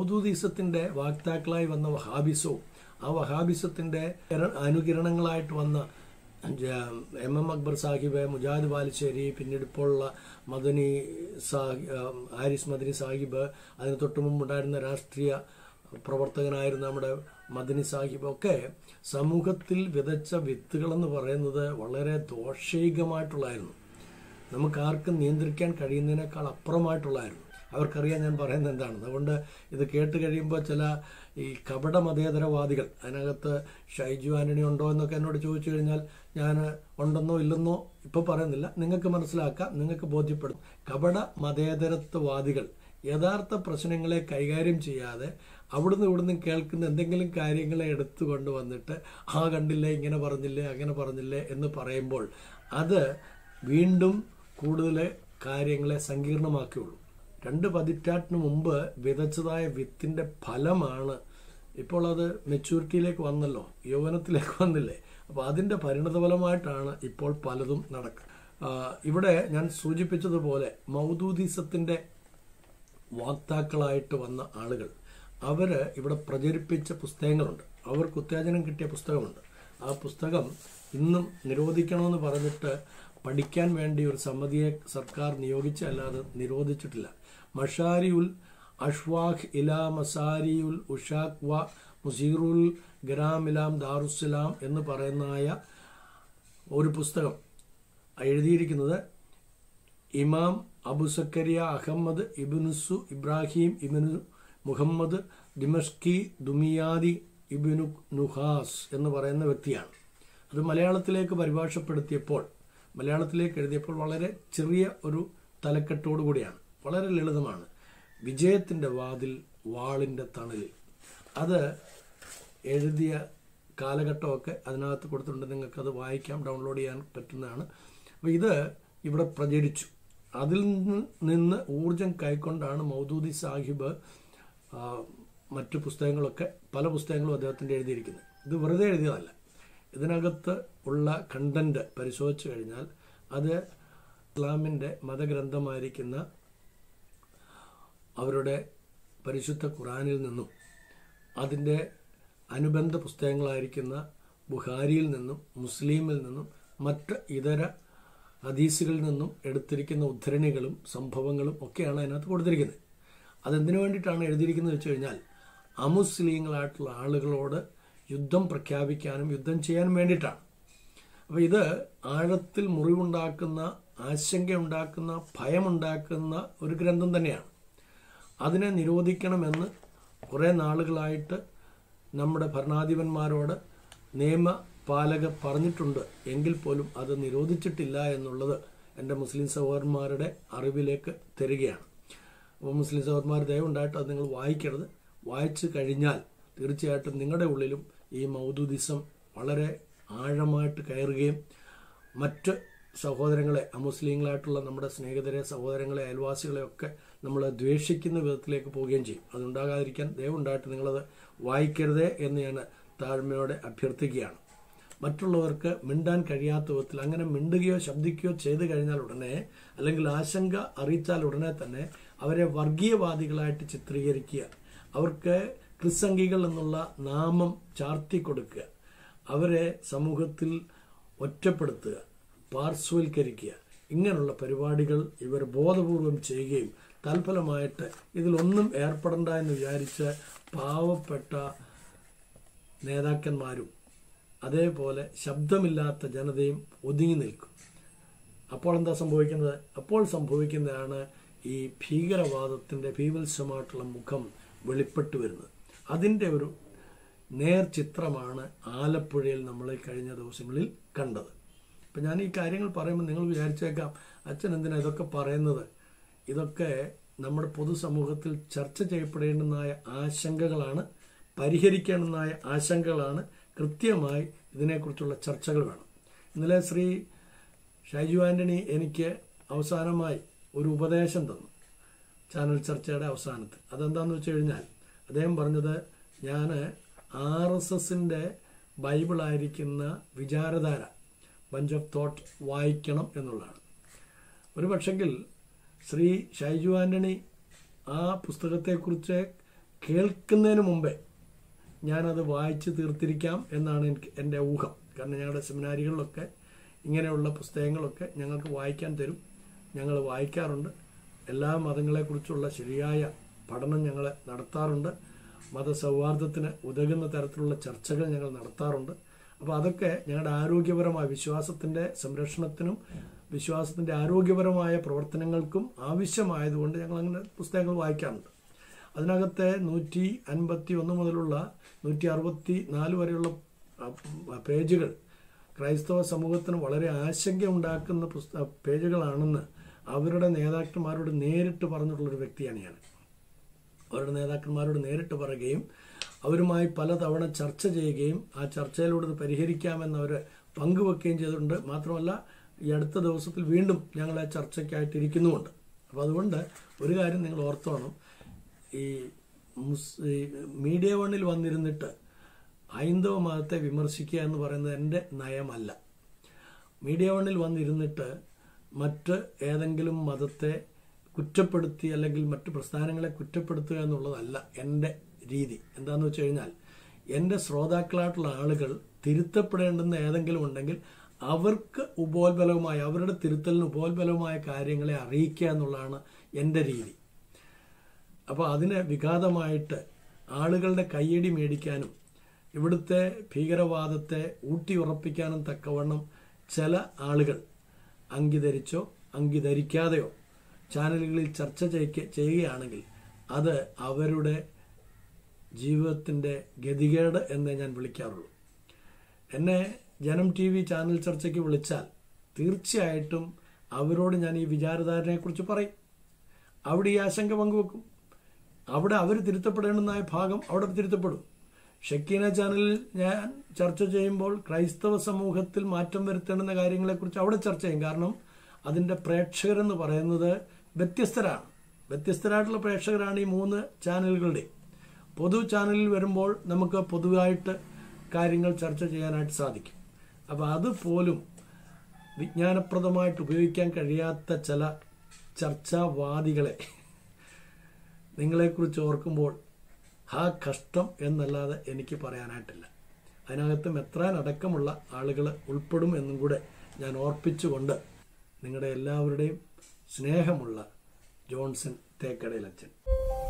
മൗദൂദിസത്തിൻ്റെ വാക്താക്കളായി വന്ന വഹാബിസവും ആ വഹാബിസത്തിൻ്റെ അനുകിരണങ്ങളായിട്ട് വന്ന MM അക്ബർ സാഹിബ്, മുജാഹിദ് ബാലുശ്ശേരി, പിന്നീട് ഇപ്പോഴുള്ള മദനി ഹാരിസ് മദനി സാഹിബ്, അതിന് തൊട്ട് മുമ്പുണ്ടായിരുന്ന രാഷ്ട്രീയ പ്രവർത്തകനായിരുന്ന നമ്മുടെ മദനി സാഹിബ് ഒക്കെ സമൂഹത്തിൽ വിതച്ച വിത്തുകളെന്ന് പറയുന്നത് വളരെ ദോഷൈകമായിട്ടുള്ളായിരുന്നു. നമുക്കാർക്കും നിയന്ത്രിക്കാൻ കഴിയുന്നതിനേക്കാൾ അപ്പുറമായിട്ടുള്ളായിരുന്നു. അവർക്കറിയാൻ ഞാൻ പറയുന്നത് എന്താണെന്ന്. അതുകൊണ്ട് ഇത് കേട്ട് കഴിയുമ്പോൾ ചില ഈ കപട മതേതരവാദികൾ, അതിനകത്ത് ഷൈജു ആന്റണി ഉണ്ടോ എന്നൊക്കെ എന്നോട് ചോദിച്ചു കഴിഞ്ഞാൽ ഞാൻ ഉണ്ടെന്നോ ഇല്ലെന്നോ ഇപ്പോൾ പറയുന്നില്ല, നിങ്ങൾക്ക് മനസ്സിലാക്കാം, നിങ്ങൾക്ക് ബോധ്യപ്പെടും. കപട മതേതരത്വവാദികൾ യഥാർത്ഥ പ്രശ്നങ്ങളെ കൈകാര്യം ചെയ്യാതെ അവിടുന്ന് ഇവിടുന്ന് കേൾക്കുന്ന എന്തെങ്കിലും കാര്യങ്ങളെ എടുത്തു കൊണ്ടുവന്നിട്ട് കണ്ടില്ലേ, ഇങ്ങനെ പറഞ്ഞില്ലേ, അങ്ങനെ പറഞ്ഞില്ലേ എന്ന് പറയുമ്പോൾ അത് വീണ്ടും കൂടുതൽ കാര്യങ്ങളെ സങ്കീർണമാക്കിയുള്ളൂ. 2 പതിറ്റാണ്ടിന് മുമ്പ് വിതച്ചതായ വിത്തിൻ്റെ ഫലമാണ് ഇപ്പോൾ അത് മെച്യൂരിറ്റിയിലേക്ക് വന്നല്ലോ, യൗവനത്തിലേക്ക് വന്നില്ലേ. അപ്പോൾ അതിൻ്റെ പരിണതഫലമായിട്ടാണ് ഇപ്പോൾ പലതും നടക്കുന്നത്. ഇവിടെ ഞാൻ സൂചിപ്പിച്ചതുപോലെ മൗദൂദിസത്തിൻ്റെ വാക്താക്കളായിട്ട് വന്ന ആളുകൾ അവർ ഇവിടെ പ്രചരിപ്പിച്ച പുസ്തകങ്ങളുണ്ട്. അവർക്ക് ഉത്തേജനം കിട്ടിയ പുസ്തകമുണ്ട്. ആ പുസ്തകം ഇന്നും നിരോധിക്കണമെന്ന് പറഞ്ഞിട്ട് പഠിക്കാൻ വേണ്ടി ഒരു സമിതിയെ സർക്കാർ നിയോഗിച്ചല്ലാതെ നിരോധിച്ചിട്ടില്ല. മഷാരിയുൽ അഷ്വാഖ് ഇലാ മസാരിയുൽ ഉഷാഖ് വ മുസീറുൽ ഗരാം ഇലാം ദാറുസ്സലാം എന്ന് പറയുന്നതായ ഒരു പുസ്തകം എഴുതിയിരിക്കുന്നത് ഇമാം അബു സക്കരിയ അഹമ്മദ് ഇബ്നുസു ഇബ്രാഹിം ഇബ്നു മുഹമ്മദ് ദിമഷ്കി ദുമിയാദി ഇബ്നു നുഹാസ് എന്ന് പറയുന്ന വ്യക്തിയാണ്. അത് മലയാളത്തിലേക്ക് മലയാളത്തിലേക്ക് എഴുതിയപ്പോൾ വളരെ ചെറിയ ഒരു തലക്കെട്ടോടു കൂടിയാണ്. വളരെ ലളിതമാണ്. വിജയത്തിൻ്റെ വാതിൽ വാളിൻ്റെ തണലിൽ. അത് എഴുതിയ കാലഘട്ടമൊക്കെ അതിനകത്ത് കൊടുത്തിട്ടുണ്ട്. നിങ്ങൾക്കത് വായിക്കാം, ഡൗൺലോഡ് ചെയ്യാൻ പറ്റുന്നതാണ്. അപ്പോൾ ഇത് ഇവിടെ പ്രചരിച്ചു. അതിൽ നിന്ന് ഊർജം കൈക്കൊണ്ടാണ് മൗദൂദി സാഹിബ് മറ്റു പുസ്തകങ്ങളൊക്കെ, പല പുസ്തകങ്ങളും അദ്ദേഹത്തിൻ്റെ എഴുതിയിരിക്കുന്നത്. ഇത് വെറുതെ എഴുതിയതല്ല. ഇതിനകത്ത് ഉള്ള കണ്ടന്റ് പരിശോധിച്ചു കഴിഞ്ഞാൽ അത് ഇസ്ലാമിൻ്റെ മതഗ്രന്ഥമായിരിക്കുന്ന അവരുടെ പരിശുദ്ധ ഖുറാനിൽ നിന്നും അതിൻ്റെ അനുബന്ധ പുസ്തകങ്ങളായിരിക്കുന്ന ബുഖാരിയിൽ നിന്നും മുസ്ലിമിൽ നിന്നും മറ്റ് ഇതര ഹദീസുകളിൽ നിന്നും എടുത്തിരിക്കുന്ന ഉദ്ധരണികളും സംഭവങ്ങളും ഒക്കെയാണ് അതിനകത്ത് കൊടുത്തിരിക്കുന്നത്. അതെന്തിനു വേണ്ടിയിട്ടാണ് എഴുതിയിരിക്കുന്നത് വെച്ച് കഴിഞ്ഞാൽ അമുസ്ലിങ്ങളായിട്ടുള്ള ആളുകളോട് യുദ്ധം പ്രഖ്യാപിക്കാനും യുദ്ധം ചെയ്യാനും വേണ്ടിയിട്ടാണ്. അപ്പോൾ ഇത് ആഴത്തിൽ മുറിവുണ്ടാക്കുന്ന, ആശങ്കയുണ്ടാക്കുന്ന, ഭയമുണ്ടാക്കുന്ന ഒരു ഗ്രന്ഥം തന്നെയാണ്. അതിനെ നിരോധിക്കണമെന്ന് കുറേ നാളുകളായിട്ട് നമ്മുടെ ഭരണാധിപന്മാരോട് നിയമപാലകർ പറഞ്ഞിട്ടുണ്ട്. എങ്കിൽ പോലും അത് നിരോധിച്ചിട്ടില്ല എന്നുള്ളത് എൻ്റെ മുസ്ലിം സഹോദരന്മാരുടെ അറിവിലേക്ക് തരികയാണ്. അപ്പോൾ മുസ്ലിം സഹോദരന്മാർ ദയവുണ്ടായിട്ട് അത് നിങ്ങൾ വായിക്കരുത്. വായിച്ചു കഴിഞ്ഞാൽ തീർച്ചയായിട്ടും നിങ്ങളുടെ ഉള്ളിലും ഈ മൗദൂദിസം വളരെ ആഴമായിട്ട് കയറുകയും മറ്റ് സഹോദരങ്ങളെ, അമുസ്ലിങ്ങളായിട്ടുള്ള നമ്മുടെ സ്നേഹിതരെ, സഹോദരങ്ങളെ, അയൽവാസികളെ ഒക്കെ നമ്മൾ ദ്വേഷിക്കുന്ന വിധത്തിലേക്ക് പോവുകയും ചെയ്യും. അതുണ്ടാകാതിരിക്കാൻ ദയവുണ്ടായിട്ട് നിങ്ങളത് വായിക്കരുതേ എന്ന് ഞാൻ താഴ്മയോടെ അഭ്യർത്ഥിക്കുകയാണ്. മറ്റുള്ളവർക്ക് മിണ്ടാൻ കഴിയാത്ത വിധത്തിൽ അങ്ങനെ മിണ്ടുകയോ ശബ്ദിക്കുകയോ ചെയ്തു കഴിഞ്ഞാൽ ഉടനെ, അല്ലെങ്കിൽ ആശങ്ക അറിയിച്ചാൽ ഉടനെ തന്നെ അവരെ വർഗീയവാദികളായിട്ട് ചിത്രീകരിക്കുക, അവർക്ക് ക്രിസ്സംഗികൾ എന്നുള്ള നാമം ചാർത്തി കൊടുക്കുക, അവരെ സമൂഹത്തിൽ ഒറ്റപ്പെടുത്തുക, പാർശ്വവൽക്കരിക്കുക, ഇങ്ങനെയുള്ള പരിപാടികൾ ഇവർ ബോധപൂർവം ചെയ്യുകയും തൽഫലമായിട്ട് ഇതിലൊന്നും ഏർപ്പെടണ്ട എന്ന് വിചാരിച്ച് പാവപ്പെട്ട നേതാക്കന്മാരും അതേപോലെ ശബ്ദമില്ലാത്ത ജനതയും ഒതുങ്ങി നിൽക്കും. അപ്പോൾ എന്താ സംഭവിക്കുന്നത്? അപ്പോൾ സംഭവിക്കുന്നതാണ് ഈ ഭീകരവാദത്തിൻ്റെ ഭീവത്സമായിട്ടുള്ള മുഖം വെളിപ്പെട്ടു വരുന്നത്. അതിൻ്റെ ഒരു നേർചിത്രമാണ് ആലപ്പുഴയിൽ നമ്മൾ കഴിഞ്ഞ ദിവസങ്ങളിൽ കണ്ടത്. അപ്പം ഞാൻ ഈ കാര്യങ്ങൾ പറയുമ്പോൾ നിങ്ങൾ വിചാരിച്ചേക്കാം, അച്ഛൻ എന്തിനാ ഇതൊക്കെ പറയുന്നത്? ഇതൊക്കെ നമ്മുടെ പൊതുസമൂഹത്തിൽ ചർച്ച ചെയ്യപ്പെടേണ്ടുന്നതായ ആശങ്കകളാണ്, പരിഹരിക്കേണ്ടുന്നതായ ആശങ്കകളാണ്. കൃത്യമായി ഇതിനെക്കുറിച്ചുള്ള ചർച്ചകൾ വേണം. ഇന്നലെ ശ്രീ ഷൈജു ആൻ്റണി എനിക്ക് അവസാനമായി ഒരു ഉപദേശം തന്നു ചാനൽ ചർച്ചയുടെ അവസാനത്തിൽ. അതെന്താണെന്ന് വെച്ച് കഴിഞ്ഞാൽ അദ്ദേഹം പറഞ്ഞത്, ഞാൻ RSSൻ്റെ ബൈബിളായിരിക്കുന്ന വിചാരധാര, ബഞ്ച് ഓഫ് തോട്ട് വായിക്കണം എന്നുള്ളതാണ്. ഒരു പക്ഷെങ്കിൽ ശ്രീ ഷൈജു ആൻ്റണി ആ പുസ്തകത്തെക്കുറിച്ച് കേൾക്കുന്നതിന് മുമ്പേ ഞാനത് വായിച്ച് തീർത്തിരിക്കാം എന്നാണ് എൻ്റെ ഊഹം. കാരണം ഞങ്ങളുടെ സെമിനാരികളിലൊക്കെ ഇങ്ങനെയുള്ള പുസ്തകങ്ങളൊക്കെ ഞങ്ങൾക്ക് വായിക്കാൻ തരും. ഞങ്ങൾ വായിക്കാറുണ്ട്. എല്ലാ മതങ്ങളെക്കുറിച്ചുള്ള ശരിയായ പഠനം ഞങ്ങൾ നടത്താറുണ്ട്. മതസൗഹാർദ്ദത്തിന് ഉതകുന്ന തരത്തിലുള്ള ചർച്ചകൾ ഞങ്ങൾ നടത്താറുണ്ട്. അപ്പോൾ അതൊക്കെ ഞങ്ങളുടെ ആരോഗ്യപരമായ വിശ്വാസത്തിൻ്റെ സംരക്ഷണത്തിനും വിശ്വാസത്തിൻ്റെ ആരോഗ്യപരമായ പ്രവർത്തനങ്ങൾക്കും ആവശ്യമായതുകൊണ്ട് ഞങ്ങൾ അങ്ങനെ പുസ്തകങ്ങൾ വായിക്കാറുണ്ട്. അതിനകത്തെ 151 മുതലുള്ള 164 വരെയുള്ള പേജുകൾ ക്രൈസ്തവ സമൂഹത്തിന് വളരെ ആശങ്ക ഉണ്ടാക്കുന്ന പേജുകളാണെന്ന് അവരുടെ നേതാക്കന്മാരോട് നേരിട്ട് പറഞ്ഞിട്ടുള്ളൊരു വ്യക്തിയാണ് ഞാൻ. അവരുടെ നേതാക്കന്മാരോട് നേരിട്ട് പറയുകയും അവരുമായി പലതവണ ചർച്ച ചെയ്യുകയും ആ ചർച്ചയിലൂടെ ഇത് പരിഹരിക്കാമെന്ന് അവർ പങ്കുവെക്കുകയും ചെയ്തിട്ടുണ്ട്. മാത്രമല്ല ഈ അടുത്ത ദിവസത്തിൽ വീണ്ടും ഞങ്ങൾ ആ ചർച്ചയ്ക്കായിട്ടിരിക്കുന്നുമുണ്ട്. അപ്പോൾ അതുകൊണ്ട് ഒരു കാര്യം നിങ്ങൾ ഓർത്തോണം, ഈ മീഡിയ വണ്ണിൽ വന്നിരുന്നിട്ട് ഹൈന്ദവ മതത്തെ വിമർശിക്കുക എന്ന് പറയുന്നത് എൻ്റെ നയമല്ല. മീഡിയ വണ്ണിൽ വന്നിരുന്നിട്ട് മറ്റ് ഏതെങ്കിലും മതത്തെ കുറ്റപ്പെടുത്തി അല്ലെങ്കിൽ മറ്റ് പ്രസ്ഥാനങ്ങളെ കുറ്റപ്പെടുത്തുക എന്നുള്ളതല്ല എൻ്റെ രീതി. എന്താണെന്ന് വെച്ച് കഴിഞ്ഞാൽ എൻ്റെ ശ്രോതാക്കളായിട്ടുള്ള ആളുകൾ തിരുത്തപ്പെടേണ്ടുന്ന ഏതെങ്കിലും ഉണ്ടെങ്കിൽ അവർക്ക് ഉപോത്ബലവുമായ അവരുടെ തിരുത്തലിന് ഉപോത്ബലവുമായ കാര്യങ്ങളെ അറിയിക്കുക എന്നുള്ളതാണ് എൻ്റെ രീതി. അപ്പോൾ അതിന് വിഘാതമായിട്ട് ആളുകളുടെ കയ്യടി മേടിക്കാനും ഇവിടുത്തെ ഭീകരവാദത്തെ ഊട്ടിയുറപ്പിക്കാനും തക്കവണ്ണം ചില ആളുകൾ അംഗീകരിച്ചോ അംഗീകരിക്കാതെയോ ചാനലുകളിൽ ചർച്ച ചെയ്യുകയാണെങ്കിൽ അത് അവരുടെ ജീവിതത്തിൻ്റെ ഗതികേട് എന്നേ ഞാൻ വിളിക്കാറുള്ളൂ. എന്നെ ജനം TV ചാനൽ ചർച്ചയ്ക്ക് വിളിച്ചാൽ തീർച്ചയായിട്ടും അവരോട് ഞാൻ ഈ വിചാരധാരനെക്കുറിച്ച് പറയും. അവിടെ ഈ ആശങ്ക പങ്കുവെക്കും. അവിടെ അവർ തിരുത്തപ്പെടേണ്ടുന്നതായ ഭാഗം അവിടെ തിരുത്തപ്പെടും. ഷക്കീന ചാനലിൽ ഞാൻ ചർച്ച ചെയ്യുമ്പോൾ ക്രൈസ്തവ സമൂഹത്തിൽ മാറ്റം വരുത്തേണ്ടുന്ന കാര്യങ്ങളെക്കുറിച്ച് അവിടെ ചർച്ച ചെയ്യും. കാരണം അതിൻ്റെ പ്രേക്ഷകരെന്ന് പറയുന്നത് വ്യത്യസ്തരായിട്ടുള്ള പ്രേക്ഷകരാണ് ഈ 3 ചാനലുകളുടെ. പൊതു ചാനലിൽ വരുമ്പോൾ നമുക്ക് പൊതുവായിട്ട് കാര്യങ്ങൾ ചർച്ച ചെയ്യാനായിട്ട് സാധിക്കും. അപ്പോൾ അതുപോലും വിജ്ഞാനപ്രദമായിട്ട് ഉപയോഗിക്കാൻ കഴിയാത്ത ചില ചർച്ചാവാദികളെ നിങ്ങളെക്കുറിച്ച് ഓർക്കുമ്പോൾ കഷ്ടം എന്നല്ലാതെ എനിക്ക് പറയാനായിട്ടില്ല. അതിനകത്ത് മെത്രാൻ അടക്കമുള്ള ആളുകൾ ഉൾപ്പെടും എന്നും കൂടെ ഞാൻ ഓർപ്പിച്ചുകൊണ്ട് നിങ്ങളുടെ എല്ലാവരുടെയും സ്നേഹമുള്ള ജോൺസൺ തേക്കടയിലച്ചൻ.